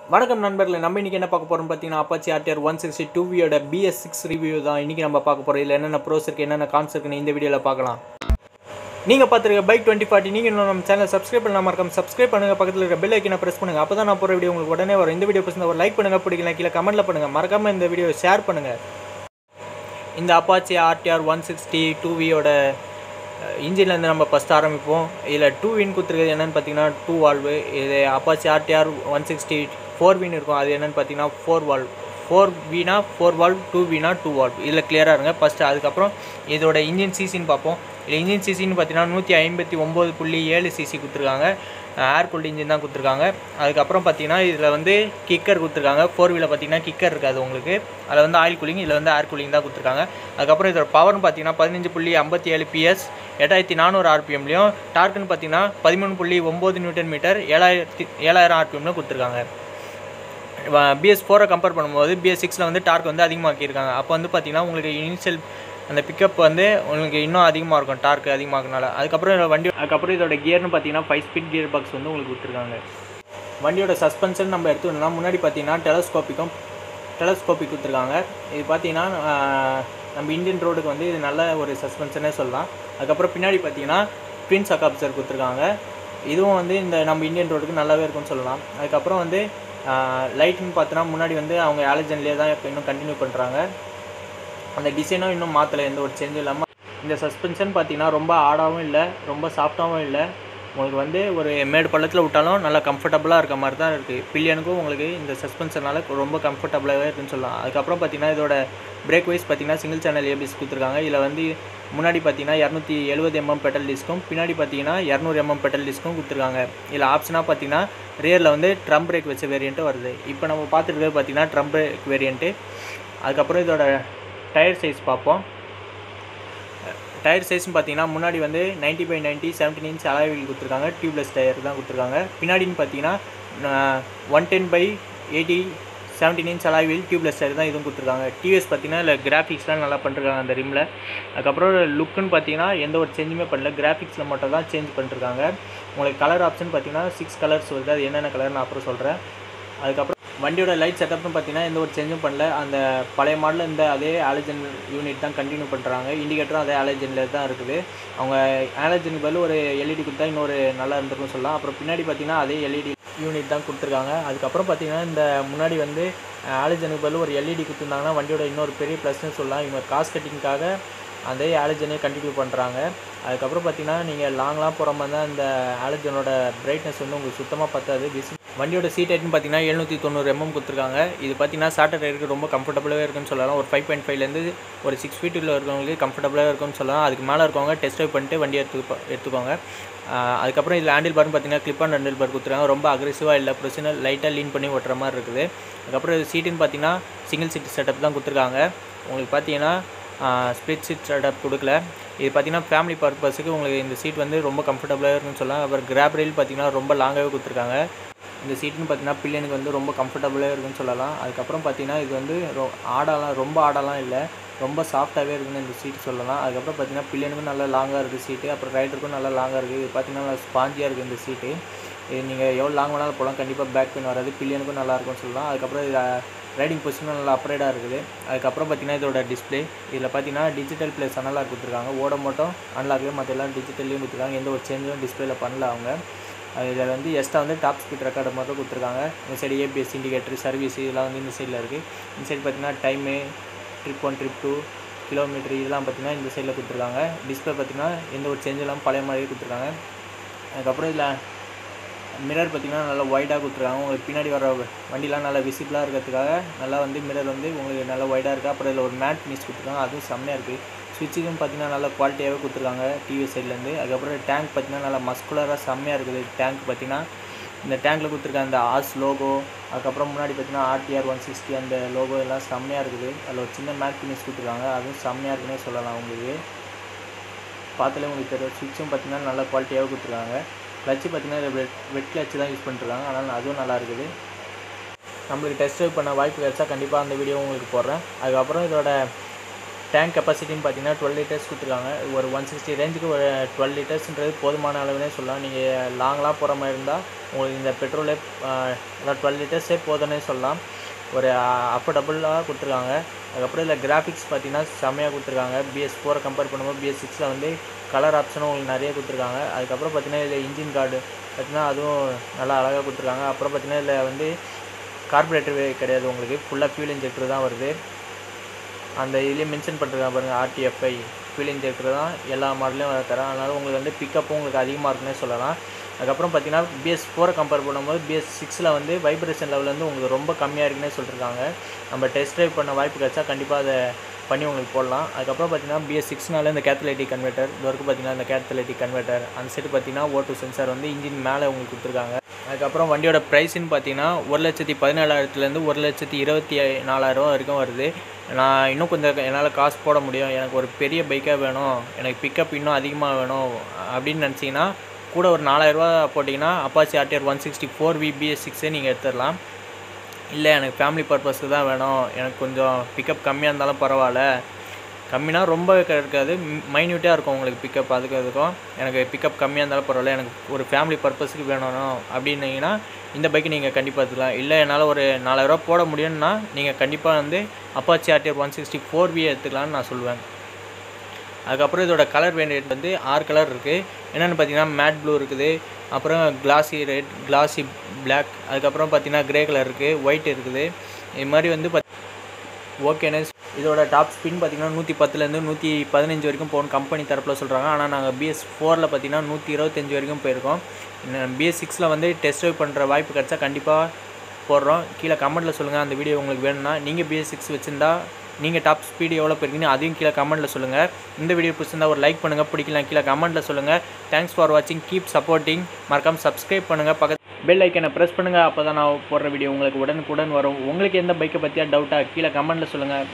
வணக்கம் நண்பர்களே, நம்ம இன்றைக்கி என்ன பார்க்க போகிறோம்னு பார்த்தீங்கன்னா Apache RTR160 2Vயோட bs6 ரிவ்யூ தான் இன்றைக்கி நம்ம பார்க்க போகிறோம். இதில் என்னென்ன ப்ரோஸ் இருக்குது, என்னென்ன கான்ஸ் இருக்குன்னு இந்த வீடியோவில் பார்க்கலாம். நீங்கள் பார்த்துருக்க பைக் 2040 நீங்கள் இன்னும் நம்ம சேனல் சப்ஸ்கிரைப் பண்ணாமல் இருக்காம சப்ஸ்கிரைப் பண்ணுங்கள். பக்கத்தில் இருக்க பெல் ஐக்கனை ப்ரெஸ் பண்ணுங்கள். அப்போ தான் நான் போகிற வீடியோ உங்களுக்கு உடனே வரும். இந்த வீடியோ பசங்க ஒரு லைக் பண்ணுங்கள், பிடிக்கல கீழே கமெண்ட்டில் பண்ணுங்கள். மறக்காமல் இந்த வீடியோ ஷேர் பண்ணுங்கள். இந்த Apache RTR160 2Vயோட இன்ஜின்லேருந்து நம்ம ஃபஸ்ட் ஆரம்பிப்போம். இதில் 2Vன்னு கொடுத்துருக்குது என்னென்னு பார்த்தீங்கன்னா 2 வால்வு. இது Apache RTR160 4Vன்னு இருக்கும். அது என்னென்னு பார்த்தீங்கன்னா 4 வால்வ். 4Vனா 4 வால்வ், 2Vனா 2 வால்வ். இதில் கிளியராக இருங்க ஃபஸ்ட்டு. அதுக்கப்புறம் இதோட இன்ஜின் சிசின்னு பார்ப்போம். இதில் இன்ஜின் சிசின்னு பார்த்தீங்கன்னா 159.7 சிசி கொடுத்துருக்காங்க. ஏர் கூல்டு இன்ஜின் தான் கொடுத்துருக்காங்க. அதுக்கப்புறம் பார்த்தீங்கன்னா இதில் வந்து கிக்கர் கொடுத்துருக்காங்க. 4Vயில் பார்த்தீங்கன்னா கிக்கர் இருக்காது உங்களுக்கு. அதில் வந்து ஆயில் கூலிங், இதில் வந்து ஏர் கூலிங் தான் கொடுத்துருக்காங்க. அதுக்கப்புறம் இதோட பவர்னு பார்த்தீங்கன்னா 15.57 PS 8400 RPMலையும், டார்க்குன்னு பார்த்தீங்கன்னா 13.9 நியூட்டன் மீட்டர் 7000 RPMலையும் கொடுத்துருக்காங்க. bs4 கம்பேர் பண்ணும்போது bs6 வந்து டார்க் வந்து அதிகமாக்கியிருக்காங்க. அப்போ வந்து பார்த்தீங்கன்னா உங்களுக்கு இனிஷியல் அந்த பிக்கப் வந்து உங்களுக்கு இன்னும் அதிகமாக இருக்கும், டார்க் அதிகமாகனால. அதுக்கப்புறம் இதோட கியர்னு பார்த்தீங்கன்னா 5 ஸ்பீட் கியர் பாக்ஸ் வந்து உங்களுக்கு கொடுத்துருக்காங்க. வண்டியோட சஸ்பென்ஷன் நம்ம எடுத்துக்கணும்னா முன்னாடி பார்த்தீங்கன்னா டெலஸ்கோபிக் கொடுத்துருக்காங்க. இது பார்த்தீங்கன்னா நம்ம இந்தியன் ரோடுக்கு வந்து இது நல்ல ஒரு சஸ்பென்ஷனே சொல்லலாம். அதுக்கப்புறம் பின்னாடி பார்த்தீங்கன்னா ட்வின் ஷாக் அப்சர் கொடுத்துருக்காங்க. இதுவும் வந்து இந்த நம்ம இந்தியன் ரோடுக்கு நல்லாவே இருக்கும்னு சொல்லலாம். அதுக்கப்புறம் வந்து லைட்டுன்னு பார்த்தோன்னா முன்னாடி வந்து அவங்க ஆலஜன்லேயே தான் இப்போ இன்னும் கண்டினியூ பண்ணுறாங்க. அந்த டிசைனும் இன்னும் மாற்றலை, எந்த ஒரு சேஞ்சும் இல்லாமல். இந்த சஸ்பென்ஷன் பார்த்தீங்கன்னா ரொம்ப ஆடாகவும் இல்லை, ரொம்ப சாஃப்டாகவும் இல்லை. உங்களுக்கு வந்து ஒரு மேடு பள்ளத்தில் விட்டாலும் நல்லா கம்ஃபர்டபுளாக இருக்க மாதிரி தான் இருக்குது. பில்லியனுக்கும் உங்களுக்கு இந்த சஸ்பென்ஷனால் ரொம்ப கம்ஃபர்டபுளாகவே இருக்குன்னு சொல்லலாம். அதுக்கப்புறம் பார்த்தீங்கன்னா இதோட பிரேக் வைஸ் பார்த்தீங்கன்னா சிங்கிள் சேனல் ஏபிஎஸ் கொடுத்துருக்காங்க. இதில் வந்து முன்னாடி பார்த்தீங்கன்னா 270 mm பெடல் டிஸ்க்கும், பின்னாடி பார்த்தீங்கன்னா 200 mm பெடல் டிஸ்க்கும் கொடுத்துருக்காங்க. இதில் ஆப்ஷனாக பார்த்தீங்கன்னா ரியரில் வந்து ட்ரம் பிரேக் வச்ச வேரியண்ட்டு வருது. இப்போ நம்ம பார்த்துருக்கிறது பார்த்தீங்கன்னா ட்ரம் பிரேக் வேரியண்ட்டு. அதுக்கப்புறம் இதோட டயர் சைஸ் பார்ப்போம். டயர் சைஸ்னு பார்த்தீங்கன்னா முன்னாடி வந்து 90/90 17 inch அலாய் வீல் கொடுத்துருக்காங்க. டியூப்லெஸ் டயர் தான் கொடுத்துருக்காங்க. பின்னாடின்னு பார்த்தீங்கன்னா 110/80 17 inch alloy wheel tubeless tyre தான் இதுவும் கொடுத்துருக்காங்க. டிவிஎஸ் பார்த்தீங்கன்னா இல்லை கிராஃபிக்ஸ்லாம் நல்லா பண்ணிருக்காங்க அந்த ரிம்மில். அதுக்கப்புறம் லுக்குன்னு பார்த்தீங்கன்னா எந்த ஒரு சேஞ்சுமே பண்ணல, கிராஃபிக்ஸில் மட்டும் தான் சேஞ்ச் பண்ணிருக்காங்க. உங்களுக்கு கலர் ஆப்ஷன் பார்த்தீங்கன்னா 6 கலர்ஸ் வருது. அது என்னென்ன கலர் நான் அப்புறம் சொல்கிறேன். அதுக்கப்புறம் வண்டியோட லைட் செட்டப்னு பார்த்தீங்கன்னா எந்த ஒரு சேஞ்சும் பண்ணல. அந்த பழைய மாடலில் இந்த அதே ஆலஜன் யூனிட் தான் கண்டினியூ பண்ணுறாங்க. இண்டிகேட்டரும் அதே ஆலஜனில் தான் இருக்குது. அவங்க ஆலஜனுக்கு பதில் ஒரு எல்இடி கொடுத்தா இன்னொரு நல்லா இருந்திருக்குன்னு சொல்லலாம். அப்புறம் பின்னாடி பார்த்தீங்கன்னா அதே எல்இடி யூனிட் தான் கொடுத்துருக்காங்க. அதுக்கப்புறம் பார்த்தீங்கன்னா இந்த முன்னாடி வந்து ஆலஜனுக்கு பதில் ஒரு எல்இடி கொடுத்துருந்தாங்கன்னா வண்டியோட இன்னொரு பெரிய ப்ளஸ்ன்னு சொல்லலாம். இவங்க காஸ்ட் கட்டிங்காக அதே ஆலஜனே கண்டினியூ பண்ணுறாங்க. அதுக்கப்புறம் பார்த்தீங்கன்னா நீங்கள் லாங்லாம் போகிற மாதிரி தான் இந்த ஆலஜனோட பிரைட்னஸ் வந்து உங்களுக்கு சுத்தமாக பத்தாது. வண்டியோட சீட் ஹைட்னு பார்த்தீங்கன்னா 790 mm கொடுத்துருக்காங்க. இது பார்த்தீங்கன்னா ஷார்ட்டர் டயருக்கு ரொம்ப கம்ஃபர்டபுளாகவே இருக்குன்னு சொல்லலாம். ஒரு 5.5லேருந்து ஒரு 6 feet இருக்கவங்களுக்கு கம்ஃபர்டபுளாக இருக்குன்னு சொல்லலாம். அதுக்கு மேலே இருக்கவங்க டெஸ்ட் ட்ரைவ் பண்ணிட்டு வண்டியை எடுத்துக்கோங்க. அதுக்கப்புறம் இதில் ஹேண்டில் பார்னு பார்த்தீங்கன்னா கிளிப் ஆன் ஹேண்டில் பார் கொடுத்துருக்காங்க. ரொம்ப அக்ரெசிவாக இல்லை, ப்ரொஃபஷனல் லைட்டாக லீன் பண்ணி ஓட்டுற மாதிரி இருக்குது. அதுக்கப்புறம் சீட்டுன்னு பார்த்தீங்கன்னா சிங்கிள் சீட் செட்டப் தான் கொடுத்துருக்காங்க. உங்களுக்கு பார்த்தீங்கன்னா ஸ்ப்ளிட் சீட் செட்டப் கொடுக்கல. இது பார்த்தீங்கன்னா ஃபேமிலி பர்பஸுக்கு உங்களுக்கு இந்த சீட் வந்து ரொம்ப கம்ஃபர்டபுளாக இருக்குன்னு சொல்லலாம். அப்புறம் கிராப் ரெயில் பார்த்தீங்கன்னா ரொம்ப லாங்காகவே கொடுத்துருக்காங்க. இந்த சீட்டுன்னு பார்த்தீங்கன்னா பில்லியனுக்கு வந்து ரொம்ப கம்ஃபர்டபுளாக இருக்குன்னு சொல்லலாம். அதுக்கப்புறம் பார்த்தீங்கன்னா இது வந்து ரொம்ப ஆடாலாம் இல்லை, ரொம்ப சாஃப்டாகவே இருக்குன்னு இந்த சீட்டு சொல்லலாம். அதுக்கப்புறம் பார்த்தீங்கன்னா பில்லியனுக்கும் நல்லா லாங்காக இருக்குது சீட்டு. அப்புறம் ரைடருக்கும் நல்லா லாங்காக இருக்குது. இது பார்த்தீங்கன்னா நல்லா ஸ்பாஞ்சியாக இருக்குது இந்த சீட்டு. இது நீங்கள் எவ்வளோ லாங் வேணாலும் போகலாம், கண்டிப்பாக பேக் பெயின் வராது. பில்லியனுக்கும் நல்லா இருக்கும்னு சொல்லலாம். அதுக்கப்புறம் இதில் ரைடிங் பொசிஷனும் நல்லா அப்ரைடாக இருக்குது. அதுக்கப்புறம் பார்த்தீங்கன்னா இதோட டிஸ்பிளே, இதில் பார்த்தீங்கன்னா டிஜிட்டல் ப்ளஸ் அனலாக் கொடுத்துருக்காங்க. ஓட மட்டும் அனலாக்கு, மற்ற எல்லாம் டிஜிட்டல்லையும் கொடுத்துருக்காங்க. எந்த ஒரு சேஞ்சும் டிஸ்பிளேல பண்ணல அவங்க. இதில் வந்து எக்ஸ்ட்ரா வந்து டாப் ஸ்பீட் ரெக்கார்டு மட்டும் கொடுத்துருக்காங்க. இந்த சைடு ஏபிஎஸ் இண்டிகேட்டர் சர்வீஸ் இதெல்லாம் வந்து இந்த சைடில் இருக்குது. இந்த சைடு பார்த்தீங்கன்னா டைமு, ட்ரிப் 1 ட்ரிப் 2 கிலோமீட்டர் இதெல்லாம் பார்த்தீங்கன்னா இந்த சைடில் கொடுத்துருக்காங்க. டிஸ்பிளே பார்த்தீங்கன்னா எந்த ஒரு சேஞ்சும் இல்லாமல் பழைய மாதிரியே கொடுத்துருக்காங்க. அதுக்கப்புறம் இதில் மிரர் பார்த்திங்கன்னா நல்லா ஒய்டாக கொடுத்துருக்காங்க. உங்களுக்கு பின்னாடி வர வண்டிலாம் நல்லா விசிபிளாக இருக்கிறதுக்காக நல்லா வந்து மிரர் வந்து உங்களுக்கு நல்லா ஒய்டாக இருக்குது. அப்புறம் இதில் ஒரு மேட் ஃபினிஷ் கொடுத்துருக்காங்க, அதுவும் செம்மையாக இருக்குது. ஸ்விட்சுக்கும் பார்த்திங்கன்னா நல்லா குவாலிட்டியாகவே கொடுத்துருக்காங்க டிவிஎஸ் சைட்லேருந்து. அதுக்கப்புறம் டேங்க் பார்த்திங்கன்னா நல்லா மஸ்குலராக செம்மையாக இருக்குது. டேங்க் பார்த்திங்கன்னா இந்த டேங்க்கில் கொடுத்துருக்காங்க அந்த ஆஸ் லோகோ, அதுக்கப்புறம் முன்னாடி பார்த்திங்கன்னா RTR160 அந்த லோகோ எல்லாம் செம்மையாக இருக்குது. அதில் ஒரு சின்ன மேட் ஃபினிஷ் கொடுத்துருக்காங்க, அதுவும் செம்மையாக இருக்குன்னே சொல்லலாம். உங்களுக்கு பார்த்தாலே உங்களுக்கு தெரியும். ஸ்விட்சும் பார்த்திங்கன்னா நல்லா குவாலிட்டியாகவே கொடுத்துருக்காங்க. கிளச்சு பார்த்திங்கன்னா வெட் கிளச்சு தான் யூஸ் பண்ணிட்டுருக்காங்க, அதனால் அதுவும் நல்லா இருக்குது. நம்மளுக்கு டெஸ்ட் ட்ரைவ் பண்ண வாய்ப்பு கிடைச்சா கண்டிப்பாக அந்த வீடியோ உங்களுக்கு போடுறேன். அதுக்கப்புறம் இதோட டேங்க் கெப்பாசிட்டின்னு பார்த்தீங்கன்னா 12 லிட்டர்ஸ் கொடுத்துருக்காங்க. ஒரு 160 ரேஞ்சுக்கு ஒரு 12 லிட்டர்ஸ்ன்றது போதுமான அளவுனே சொல்லலாம். நீங்கள் லாங்லாம் போகிற மாதிரி இருந்தால் உங்களுக்கு இந்த பெட்ரோலே அதான் 12 லிட்டர்ஸே போதுன்னே சொல்லலாம். ஒரு அஃபோர்டபுளாக கொடுத்துருக்காங்க. அதுக்கப்புறம் இதில் கிராஃபிக்ஸ் பார்த்தீங்கன்னா செம்மையாக கொடுத்துருக்காங்க. BS4 கம்பேர் பண்ணும்போது BS6 வந்து கலர் ஆப்ஷனும் உங்களுக்கு நிறைய கொடுத்துருக்காங்க. அதுக்கப்புறம் பார்த்தீங்கன்னா இதில் இன்ஜின் கார்டு பார்த்தீங்கன்னா அதுவும் நல்லா அழகாக கொடுத்துருக்காங்க. அப்புறம் பார்த்தீங்கன்னா இதில் வந்து கார்பரேட்டர் கிடையாது, உங்களுக்கு ஃபுல்லாக ஃபியூல் இன்ஜெக்டர் தான் வருது. அந்த இதுலேயே மென்ஷன் பண்ணிருக்காங்க பாருங்கள், RTFI ஃபியூல் இன்ஜெக்டர் தான் எல்லா மாடலையும் தரேன். அதனால் உங்களுக்கு வந்து பிக்கப்பும் உங்களுக்கு அதிகமாக இருக்குன்னே சொல்லலாம். அதுக்கப்புறம் பார்த்தீங்கன்னா BS4 கம்பேர் பண்ணும்போது BS6 வந்து வைப்ரேஷன் லெவல் வந்து உங்களுக்கு ரொம்ப கம்மியாக இருக்குன்னே சொல்லியிருக்காங்க. நம்ம டெஸ்ட் ட்ரைவ் பண்ண வாய்ப்பு கிடச்சா கண்டிப்பாக அதை பண்ணி உங்களுக்கு போடலாம். அதுக்கப்புறம் பார்த்தீங்கன்னா BS6னால இந்த கேத்தலைட்டிக் கன்வெர்ட்டர் இது வரைக்கும் பார்த்தீங்கன்னா இந்த கேத்தலைட்டிக் கன்வெர்ட்டர் அந்த சைடு பார்த்தீங்கன்னா O2 சென்சார் வந்து இன்ஜின் மேலே உங்களுக்கு கொடுத்துருக்காங்க. அதுக்கப்புறம் வண்டியோட ப்ரைஸ்ன்னு பார்த்தீங்கன்னா 1,17,000 1,24,000 வரைக்கும் வருது. நான் இன்னும் கொஞ்சம் என்னால் காசு போட முடியும், எனக்கு ஒரு பெரிய பைக்காக வேணும், எனக்கு பிக்கப் இன்னும் அதிகமாக வேணும் அப்படின்னு நினச்சிங்கன்னா கூட ஒரு 4,000 போட்டிங்கன்னா Apache RTR 160 4V BS6 நீங்கள் எடுத்துடலாம். இல்லை எனக்கு ஃபேமிலி பர்பஸ்க்கு தான் வேணும், எனக்கு கொஞ்சம் பிக்கப் கம்மியாக இருந்தாலும் பரவாயில்ல, கம்மினா ரொம்ப இருக்காது, மைன்யூட்டாக இருக்கும் உங்களுக்கு பிக்கப், அதுக்கும் எனக்கு பிக்கப் கம்மியாக இருந்தாலும் பரவாயில்ல, எனக்கு ஒரு ஃபேமிலி பர்பஸுக்கு வேணும் அப்படின்னீங்கன்னா இந்த பைக்கு நீங்கள் கண்டிப்பாக எடுத்துக்கலாம். இல்லை என்னால் ஒரு 4,000 போட முடியும்னா நீங்கள் கண்டிப்பாக வந்து Apache RTR 160 4V எடுத்துக்கலான்னு நான் சொல்லுவேன். அதுக்கப்புறம் இதோட கலர் வேரியன்ட் வந்து 6 கலர் இருக்குது. என்னென்னு பார்த்தீங்கன்னா மேட் ப்ளூ இருக்குது, அப்புறம் கிளாசி ரெட், கிளாசி பிளாக், அதுக்கப்புறம் பார்த்தீங்கன்னா கிரே கலர் இருக்குது, ஒயிட் இருக்குது. இது மாதிரி வந்து ஓகேனஸ். இதோட டாப் ஸ்பின் பார்த்தீங்கன்னா 110லேருந்து 115 வரைக்கும் போகணும் கம்பெனி தரப்பில் சொல்கிறாங்க. ஆனால் நாங்கள் BS4 பார்த்தீங்கன்னா 125 வரைக்கும் போயிருக்கோம். BS6 வந்து டெஸ்ட் ட்ரைவ் பண்ணுற வாய்ப்பு கிடச்சா கண்டிப்பாக போடுறோம். கீழே கமெண்ட்டில் சொல்லுங்கள் அந்த வீடியோ உங்களுக்கு வேணும்னா. நீங்கள் BS6 வச்சுருந்தா நீங்கள் டாப் ஸ்பீடு எவ்வளோ போயிருக்கீங்க அதையும் கீழே கமெண்ட்டில் சொல்லுங்கள். இந்த வீடியோ பிடிச்சிருந்தா ஒரு லைக் பண்ணுங்கள், பிடிக்கலாம் கீழே கமெண்ட்டில் சொல்லுங்கள். தேங்க்ஸ் ஃபார் வாட்சிங், கீப் சப்போர்ட்டிங். மறக்காமல் சப்ஸ்கிரைப் பண்ணுங்கள், பக்கத்து பெல் ஐக்கனை ப்ரெஸ் பண்ணுங்கள். அப்போ தான் நான் போடுற வீடியோ உங்களுக்கு உடனுக்குடன் வரும். உங்களுக்கு எந்த பைக்கை பற்றியா டவுட்டாக கீழே கமெண்ட்டில் சொல்லுங்கள்.